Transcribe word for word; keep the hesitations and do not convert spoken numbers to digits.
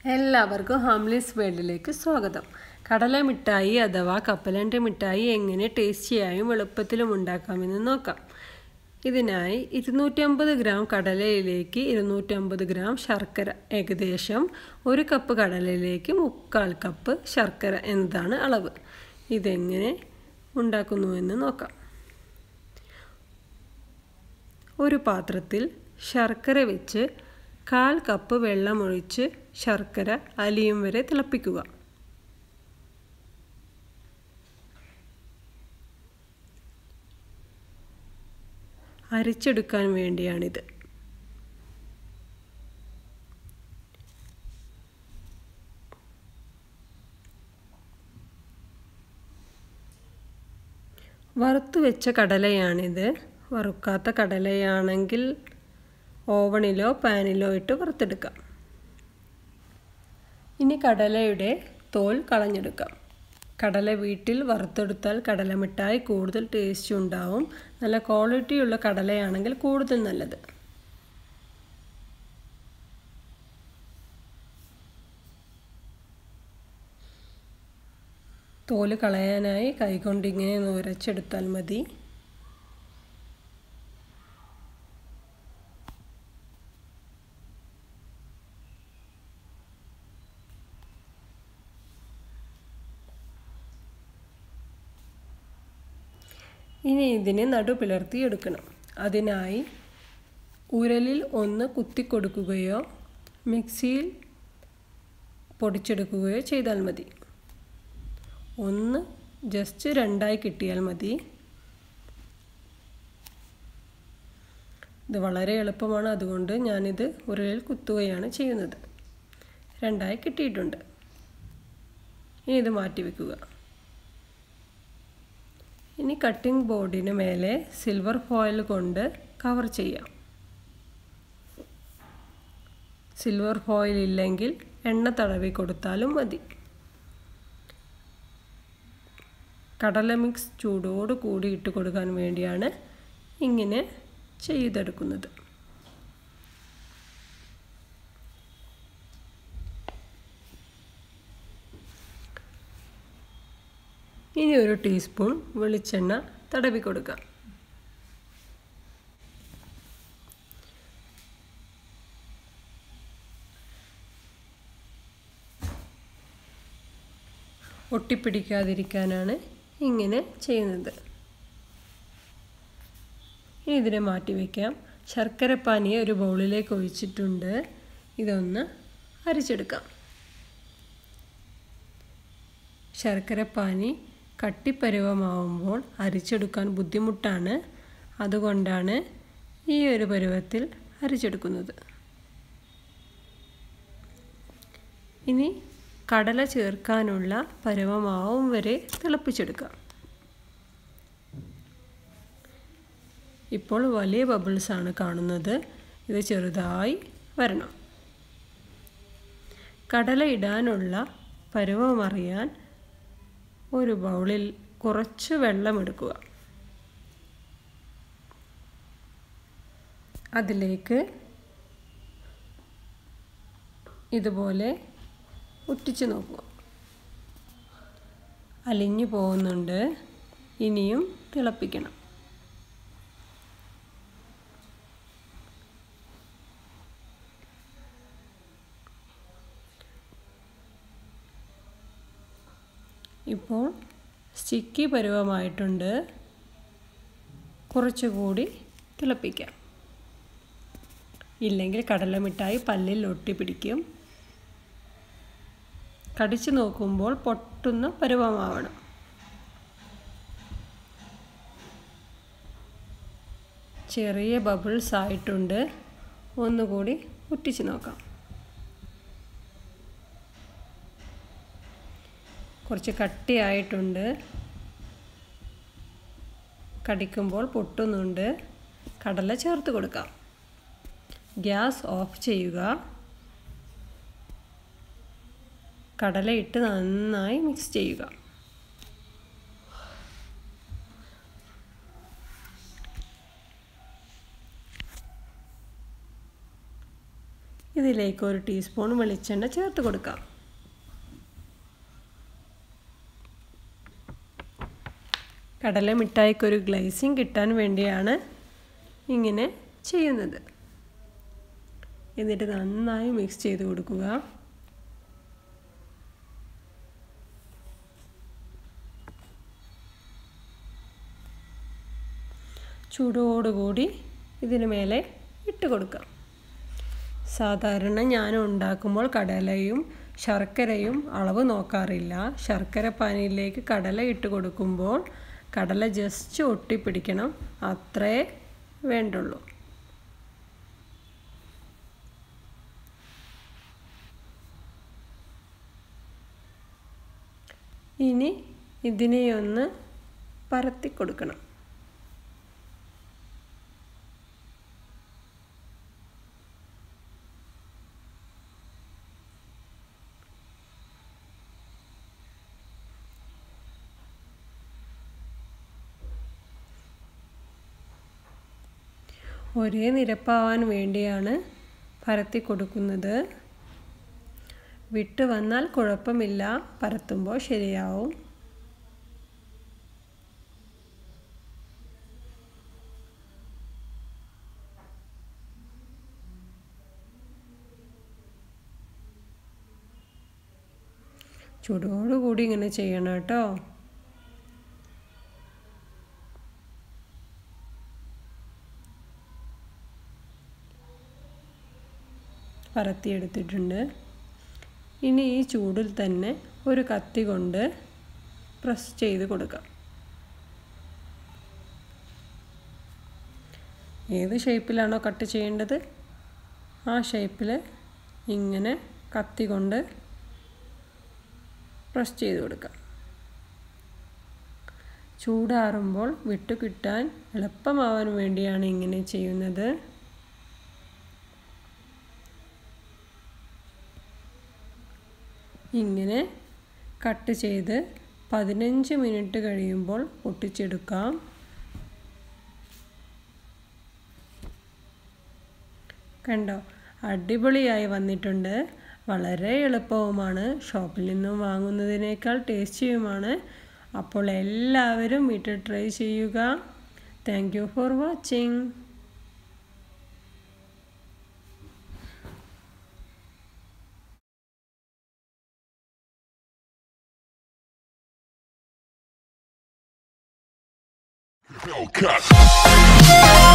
എല്ലാവർക്കും ഹാംലീസ് വേൾഡിലേക്ക് സ്വാഗതം. കടല മിഠായി അഥവാ കപ്പലണ്ടി മിഠായി എങ്ങനെ ടേസ്റ്റിയായും എളുപ്പത്തിലും ഉണ്ടാക്കാമെന്ന് നോക്കാം. ഇതിനായി ഇരുന്നൂറ്റമ്പത് ഗ്രാം കടലയിലേക്ക് ഇരുന്നൂറ്റമ്പത് ഗ്രാം ശർക്കര, ഏകദേശം ഒരു കപ്പ് കടലയിലേക്ക് മുക്കാൽ കപ്പ് ശർക്കര എന്നതാണ് അളവ്. ഇതെങ്ങനെ ഉണ്ടാക്കുന്നുവെന്ന് നോക്കാം. ഒരു പാത്രത്തിൽ ശർക്കര വെച്ച് കാൽ കപ്പ് വെള്ളമൊഴിച്ച് ശർക്കര അലിയും വരെ തിളപ്പിക്കുക. അരിച്ചെടുക്കാൻ വേണ്ടിയാണിത്. വറുത്തു വെച്ച കടലയാണിത്. വറുക്കാത്ത കടലയാണെങ്കിൽ ഓവണിലോ പാനിലോ ഇട്ട് വറുത്തെടുക്കാം. ഇനി കടലയുടെ തോൽ കളഞ്ഞെടുക്കാം. കടല വീട്ടിൽ വറുത്തെടുത്താൽ കടല മിഠായി കൂടുതൽ ടേസ്റ്റ് ഉണ്ടാവും. നല്ല ക്വാളിറ്റിയുള്ള കടലയാണെങ്കിൽ കൂടുതൽ നല്ലത്. തോല് കളയാനായി കൈകൊണ്ട് ഇങ്ങനെ നുരച്ചെടുത്താൽ മതി. ഇനി ഇതിനെ നടു പിളർത്തി എടുക്കണം. അതിനായി ഉരലിൽ ഒന്ന് കുത്തിക്കൊടുക്കുകയോ മിക്സിയിൽ പൊടിച്ചെടുക്കുകയോ ചെയ്താൽ മതി. ഒന്ന് ജസ്റ്റ് രണ്ടായി കിട്ടിയാൽ മതി. ഇത് വളരെ എളുപ്പമാണ്, അതുകൊണ്ട് ഞാനിത് ഉരലിൽ കുത്തുകയാണ് ചെയ്യുന്നത്. രണ്ടായി കിട്ടിയിട്ടുണ്ട്. ഇനി ഇത് മാറ്റി വയ്ക്കുക. ഇനി കട്ടിംഗ് ബോർഡിന് മേലെ സിൽവർ ഫോയിൽ കൊണ്ട് കവർ ചെയ്യാം. സിൽവർ ഫോയിൽ ഇല്ലെങ്കിൽ എണ്ണ തടവി കൊടുത്താലും മതി. കടല മിക്സ് ചൂടോട് കൂടി ഇട്ട് കൊടുക്കാൻ വേണ്ടിയാണ് ഇങ്ങനെ ചെയ്തെടുക്കുന്നത്. ഇനി ഒരു ടീസ്പൂൺ വെളിച്ചെണ്ണ തടവി കൊടുക്കാം. ഒട്ടിപ്പിടിക്കാതിരിക്കാനാണ് ഇങ്ങനെ ചെയ്യുന്നത്. ഇനി ഇതിനെ മാറ്റി വയ്ക്കാം. ശർക്കരപ്പാനി ഒരു ബൗളിലേക്ക് ഒഴിച്ചിട്ടുണ്ട്. ഇതൊന്ന് അരിച്ചെടുക്കാം. ശർക്കരപ്പാനി കട്ടിപ്പരുവമാവുമ്പോൾ അരിച്ചെടുക്കാൻ ബുദ്ധിമുട്ടാണ്. അതുകൊണ്ടാണ് ഈ ഒരു പരുവത്തിൽ അരിച്ചെടുക്കുന്നത്. ഇനി കടല ചേർക്കാനുള്ള പരുവമാവും വരെ തിളപ്പിച്ചെടുക്കാം. ഇപ്പോൾ വലിയ ബബിൾസാണ് കാണുന്നത്. ഇത് ചെറുതായി വരണം. കടല ഇടാനുള്ള പരുവമറിയാൻ ഒരു ബൗളിൽ കുറച്ച് വെള്ളം എടുക്കുക. അതിലേക്ക് ഇതുപോലെ ഒറ്റിച്ച് നോക്കുക. അലിഞ്ഞു പോകുന്നുണ്ട്. ഇനിയും തിളപ്പിക്കണം. ഇപ്പോൾ സ്റ്റിക്കി പരുവമായിട്ടുണ്ട്. കുറച്ചുകൂടി തിളപ്പിക്കാം. ഇല്ലെങ്കിൽ കടല മിഠായി പല്ലിൽ ഒട്ടിപ്പിടിക്കും. കടിച്ചു നോക്കുമ്പോൾ പൊട്ടുന്ന പരുവമാവണം. ചെറിയ ബബിൾസ് ആയിട്ടുണ്ട്. ഒന്നുകൂടി ഒറ്റിച്ച് നോക്കാം. കുറച്ച് കട്ടിയായിട്ടുണ്ട്. കടിക്കുമ്പോൾ പൊട്ടുന്നുണ്ട്. കടല ചേർത്ത് കൊടുക്കാം. ഗ്യാസ് ഓഫ് ചെയ്യുക. കടല ഇട്ട് നന്നായി മിക്സ് ചെയ്യുക. ഇതിലേക്ക് ഒരു ടീസ്പൂൺ വെളിച്ചെണ്ണ ചേർത്ത് കൊടുക്കാം. കടല മിഠായിക്കൊരു ഗ്ലേസിങ് കിട്ടാൻ വേണ്ടിയാണ് ഇങ്ങനെ ചെയ്യുന്നത്. എന്നിട്ട് നന്നായി മിക്സ് ചെയ്ത് കൊടുക്കുക. ചൂടോടുകൂടി ഇതിന് മേലെ ഇട്ട് കൊടുക്കാം. സാധാരണ ഞാൻ ഉണ്ടാക്കുമ്പോൾ കടലയും ശർക്കരയും അളവ് നോക്കാറില്ല. ശർക്കര പാനിയിലേക്ക് കടല ഇട്ട് കൊടുക്കുമ്പോൾ കടല ജസ്റ്റ് ഒട്ടിപ്പിടിക്കണം, അത്രേ വേണ്ടുള്ളൂ. ഇനി ഇതിനെയൊന്ന് പരത്തി കൊടുക്കണം. ഒരേ നിരപ്പാവാൻ വേണ്ടിയാണ് പരത്തി കൊടുക്കുന്നത്. വിട്ട് വന്നാൽ കുഴപ്പമില്ല, പരത്തുമ്പോൾ ശരിയാവും. ചൂടോടുകൂടി ഇങ്ങനെ ചെയ്യണം കേട്ടോ. പരത്തിയെടുത്തിട്ടുണ്ട്. ഇനി ഈ ചൂടിൽ തന്നെ ഒരു കത്തി കൊണ്ട് പ്രസ് ചെയ്ത് കൊടുക്കാം. ഏത് ഷേപ്പിലാണോ കട്ട് ചെയ്യേണ്ടത് ആ ഷേപ്പിൽ ഇങ്ങനെ കത്തി കൊണ്ട് പ്രസ് ചെയ്ത് കൊടുക്കാം. ചൂടാറുമ്പോൾ വിട്ടു കിട്ടാൻ എളുപ്പമാവാൻ വേണ്ടിയാണ് ഇങ്ങനെ ചെയ്യുന്നത്. ഇങ്ങനെ കട്ട് ചെയ്ത് പതിനഞ്ച് മിനിറ്റ് കഴിയുമ്പോൾ പൊട്ടിച്ചെടുക്കാം. കണ്ടോ, അടിപൊളിയായി വന്നിട്ടുണ്ട്. വളരെ എളുപ്പവുമാണ്, ഷോപ്പിൽ നിന്നും വാങ്ങുന്നതിനേക്കാൾ ടേസ്റ്റിയുമാണ്. അപ്പോൾ എല്ലാവരും വീട്ടിൽ ട്രൈ ചെയ്യുക. Thank you for watching. Hellcat.